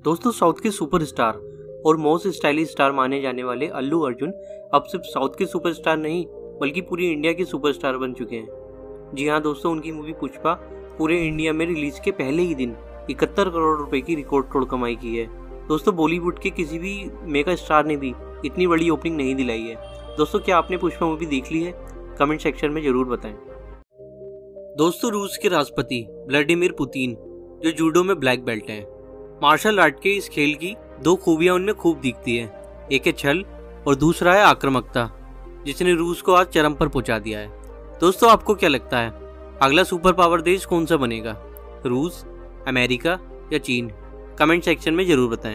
दोस्तों साउथ के सुपरस्टार और मोस्ट स्टाइलिश स्टार माने जाने वाले अल्लू अर्जुन अब सिर्फ साउथ के सुपरस्टार नहीं बल्कि पूरी इंडिया के सुपरस्टार बन चुके हैं। जी हाँ दोस्तों, उनकी मूवी पुष्पा पूरे इंडिया में रिलीज के पहले ही दिन 71 करोड़ रुपए की रिकॉर्ड तोड़ कमाई की है। दोस्तों बॉलीवुड के किसी भी मेगा स्टार ने भी इतनी बड़ी ओपनिंग नहीं दिलाई है। दोस्तों क्या आपने पुष्पा मूवी देख ली है? कमेंट सेक्शन में जरूर बताएं। दोस्तों रूस के राष्ट्रपति व्लादिमीर पुतिन जो जूडो में ब्लैक बेल्ट हैं, मार्शल आर्ट के इस खेल की दो खूबियां उनमें खूब दिखती है। एक है छल और दूसरा है आक्रामकता, जिसने रूस को आज चरम पर पहुंचा दिया है। दोस्तों आपको क्या लगता है अगला सुपर पावर देश कौन सा बनेगा? रूस, अमेरिका या चीन? कमेंट सेक्शन में जरूर बताएं।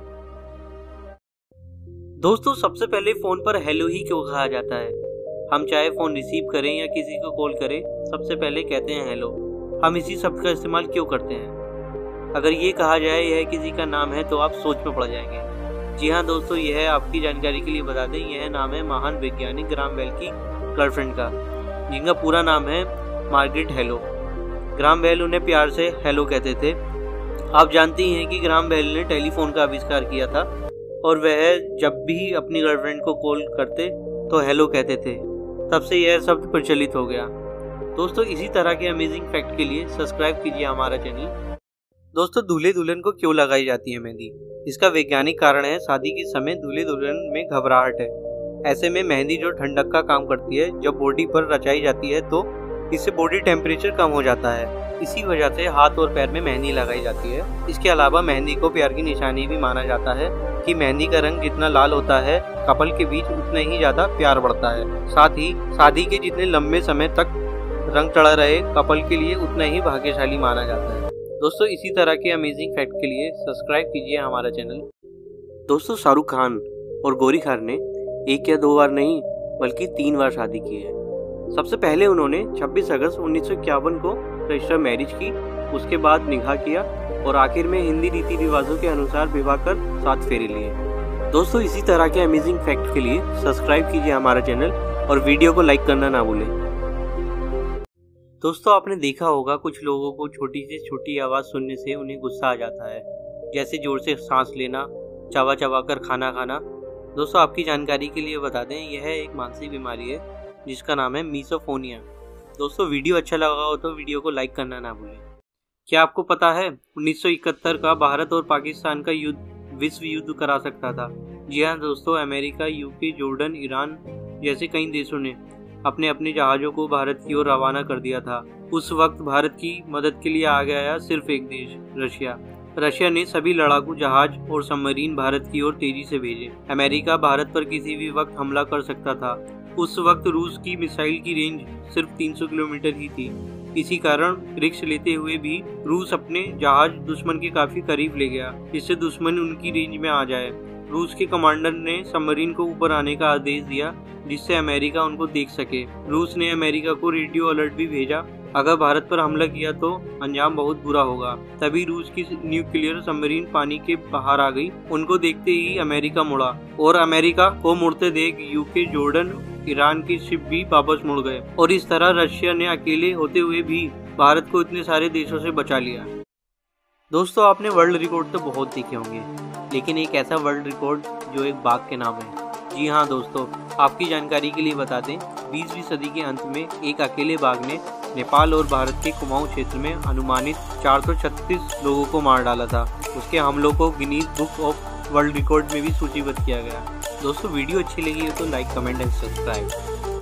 दोस्तों सबसे पहले फोन पर हेलो ही क्यों कहा जाता है? हम चाहे फोन रिसीव करें या किसी को कॉल करें, सबसे पहले कहते हैं हेलो। हम इसी शब्द का इस्तेमाल क्यों करते हैं? अगर ये कहा जाए यह किसी का नाम है तो आप सोच में पड़ जाएंगे। जी हाँ दोस्तों, यह आपकी जानकारी के लिए बता दें, यह नाम है महान वैज्ञानिक ग्राहम बेल की गर्लफ्रेंड का, जिनका पूरा नाम है मार्गरेट हेलो। ग्राहम बेल उन्हें प्यार से हेलो कहते थे। आप जानती हैं कि ग्राहम बेल ने टेलीफोन का आविष्कार किया था और वह जब भी अपनी गर्लफ्रेंड को कॉल करते तो हेलो कहते थे। तब से यह शब्द प्रचलित हो गया। दोस्तों इसी तरह के अमेजिंग फैक्ट के लिए सब्सक्राइब कीजिए हमारा चैनल। दोस्तों दूल्हे दुल्हन को क्यों लगाई जाती है मेहंदी? इसका वैज्ञानिक कारण है शादी के समय दूल्हे दुल्हन में घबराहट है। ऐसे में मेहंदी जो ठंडक का काम करती है, जब बॉडी पर रचाई जाती है तो इससे बॉडी टेम्परेचर कम हो जाता है। इसी वजह से हाथ और पैर में मेहंदी लगाई जाती है। इसके अलावा मेहंदी को प्यार की निशानी भी माना जाता है कि मेहंदी का रंग जितना लाल होता है कपल के बीच उतना ही ज्यादा प्यार बढ़ता है। साथ ही शादी के जितने लंबे समय तक रंग चढ़ा रहे कपल के लिए उतना ही भाग्यशाली माना जाता है। दोस्तों इसी तरह के अमेजिंग फैक्ट के लिए सब्सक्राइब कीजिए हमारा चैनल। दोस्तों शाहरुख खान और गौरी खान ने एक या दो बार नहीं बल्कि 3 बार शादी की है। सबसे पहले उन्होंने 26 अगस्त 1951 को रजिस्टर मैरिज की, उसके बाद निकाह किया और आखिर में हिंदी रीति रिवाजों के अनुसार विवाह कर 7 फेरे लिए। दोस्तों इसी तरह के अमेजिंग फैक्ट के लिए सब्सक्राइब कीजिए हमारा चैनल और वीडियो को लाइक करना ना भूलें। दोस्तों आपने देखा होगा कुछ लोगों को छोटी से छोटी आवाज़ सुनने से उन्हें गुस्सा आ जाता है, जैसे जोर से सांस लेना, चबा चबा कर खाना खाना। दोस्तों आपकी जानकारी के लिए बता दें, यह एक मानसिक बीमारी है जिसका नाम है मिसोफोनिया। दोस्तों वीडियो अच्छा लगा हो तो वीडियो को लाइक करना ना भूलें। क्या आपको पता है 1971 का भारत और पाकिस्तान का युद्ध विश्व युद्ध करा सकता था? जी हाँ दोस्तों, अमेरिका, यूके, जॉर्डन, ईरान जैसे कई देशों ने अपने अपने जहाज़ों को भारत की ओर रवाना कर दिया था। उस वक्त भारत की मदद के लिए आ गया सिर्फ एक देश, रशिया। रशिया ने सभी लड़ाकू जहाज और सबमरीन भारत की ओर तेजी से भेजे। अमेरिका भारत पर किसी भी वक्त हमला कर सकता था। उस वक्त रूस की मिसाइल की रेंज सिर्फ 300 किलोमीटर ही थी। इसी कारण रिस्क लेते हुए भी रूस अपने जहाज दुश्मन के काफी करीब ले गया, जिससे दुश्मन उनकी रेंज में आ जाए। रूस के कमांडर ने सबमरीन को ऊपर आने का आदेश दिया जिससे अमेरिका उनको देख सके। रूस ने अमेरिका को रेडियो अलर्ट भी भेजा, अगर भारत पर हमला किया तो अंजाम बहुत बुरा होगा। तभी रूस की न्यूक्लियर सबमरीन पानी के बाहर आ गई। उनको देखते ही अमेरिका मुड़ा और अमेरिका को मुड़ते देख यूके, जॉर्डन, ईरान की शिप भी वापस मुड़ गए और इस तरह रशिया ने अकेले होते हुए भी भारत को इतने सारे देशों से बचा लिया। दोस्तों आपने वर्ल्ड रिकॉर्ड तो बहुत देखे होंगे, लेकिन एक ऐसा वर्ल्ड रिकॉर्ड जो एक बाघ के नाम है। जी हाँ दोस्तों, आपकी जानकारी के लिए बता दें, 20वीं सदी के अंत में एक अकेले बाघ ने नेपाल और भारत के कुमाऊं क्षेत्र में अनुमानित 436 लोगों को मार डाला था। उसके हमलों को Guinness book of world record में भी सूचीबद्ध किया गया। दोस्तों वीडियो अच्छी लगी हो तो लाइक, कमेंट एंड सब्सक्राइब।